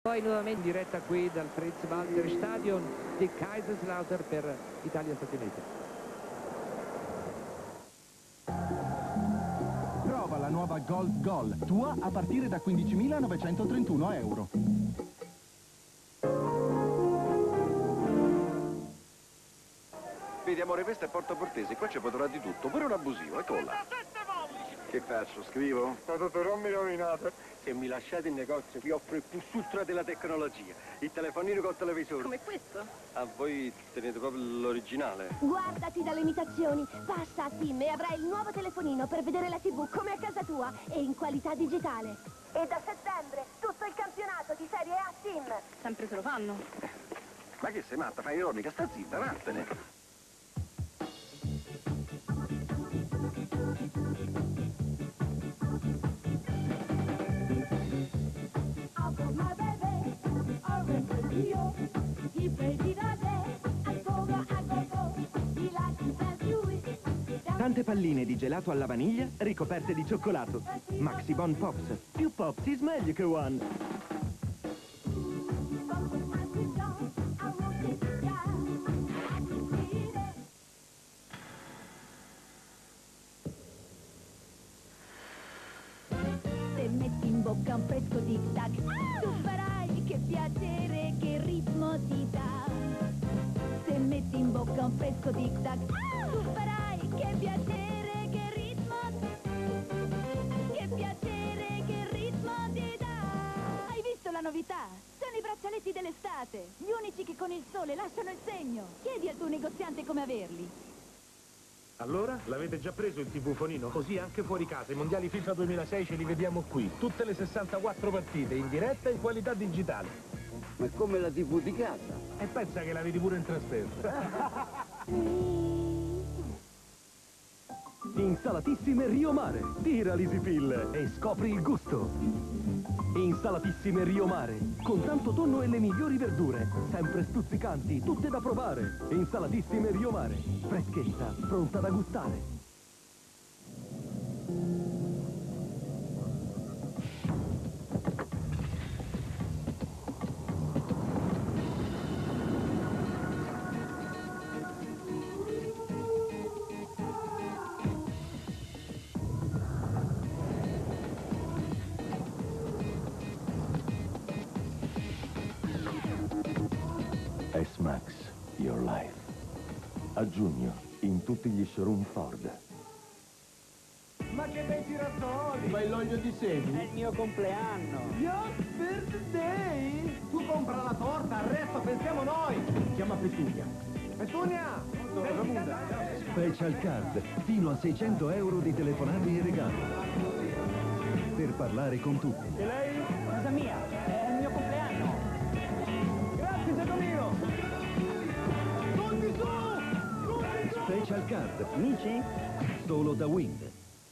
Poi nuovamente in diretta qui dal Fritz-Walter Stadion di Kaiserslautern per Italia-Stati Uniti. Prova la nuova Golf Gol, tua a partire da 15.931 euro. Vedi amore, questa è Porto Portese, qua ci potrà di tutto, pure un abusivo, eccolo là. Che faccio, scrivo? Ma dottore, non mi rovinate. Se mi lasciate il negozio vi offro il plus ultra della tecnologia. Il telefonino col televisore. Come questo? Ah, voi tenete proprio l'originale? Guardati dalle imitazioni. Passa a TIM e avrai il nuovo telefonino per vedere la TV come a casa tua e in qualità digitale. E da settembre tutto il campionato di Serie A TIM. Sempre se lo fanno. Ma che sei matta, fai ironica, sta zitta, vattene. Tante palline di gelato alla vaniglia ricoperte di cioccolato. Maxibon Pops. Più Pops is meglio che One. Se metti in bocca un fresco tic tac, tu farai che piacere, che ritmo ti dà. Se metti in bocca un fresco tic tac, tu farai che piacere, che ritmo ti dà. Hai visto la novità? Sono i braccialetti dell'estate, gli unici che con il sole lasciano il segno. Chiedi al tuo negoziante come averli. Allora, l'avete già preso il TV-fonino? Così anche fuori casa, i mondiali FIFA 2006 ce li vediamo qui. Tutte le 64 partite, in diretta e in qualità digitale. Ma è come la TV di casa. E pensa che la vedi pure in trasferta. Insalatissime Rio Mare. Tira l'Easyfill e scopri il gusto. Insalatissime Rio Mare. Con tanto tonno e le migliori verdure. Sempre stuzzicanti, tutte da provare. Insalatissime Rio Mare. Freschetta, pronta da gustare. S-Max, Your Life. A giugno, in tutti gli showroom Ford. Ma che bei girasoli! Ma l'olio di semi? È il mio compleanno. Your birthday! Tu compra la torta, al resto pensiamo noi! Chiama Petunia. Petunia! Special Card, fino a 600 euro di telefonate e regali. Per parlare con tutti. E lei? Casa mia, è il mio compleanno. Grazie, Giacomino! Tutti su! Tutti su! Special Card, Amici? solo da Wind.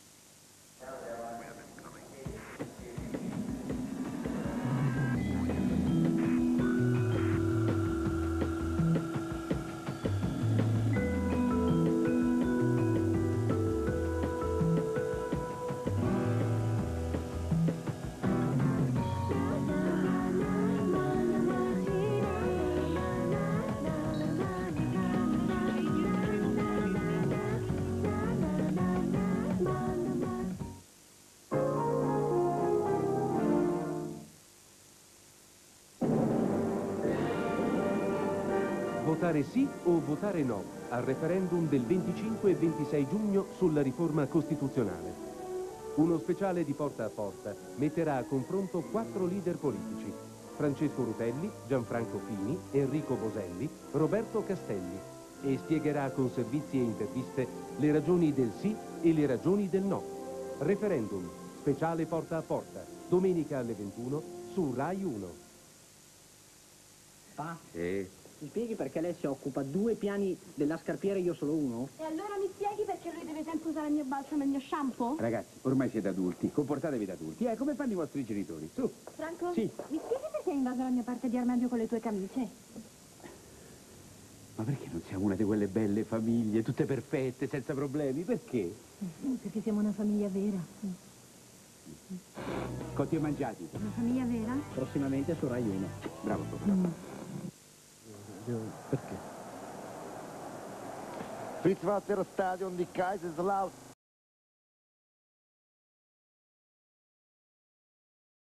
Votare sì o votare no al referendum del 25 e 26 giugno sulla riforma costituzionale. Uno speciale di Porta a Porta metterà a confronto 4 leader politici: Francesco Rutelli, Gianfranco Fini, Enrico Boselli, Roberto Castelli, e spiegherà con servizi e interviste le ragioni del sì e le ragioni del no. Referendum, speciale Porta a Porta, domenica alle 21 su Rai 1. Pa? Mi spieghi perché lei si occupa 2 piani della scarpiera e io solo uno? E allora mi spieghi perché lui deve sempre usare il mio balsamo e il mio shampoo? Ragazzi, ormai siete adulti, comportatevi da adulti. Come fanno i vostri genitori? Su. Franco? Sì. Mi spieghi perché hai invaso la mia parte di armadio con le tue camicie? Ma perché non siamo una di quelle belle famiglie, tutte perfette, senza problemi? Perché? Perché siamo una famiglia vera. mangiati. Cotti e mangiati. Una famiglia vera? Prossimamente su Rai 1. Bravo, bravo. Perché? Fritz Walter Stadion di Kaiserslautern.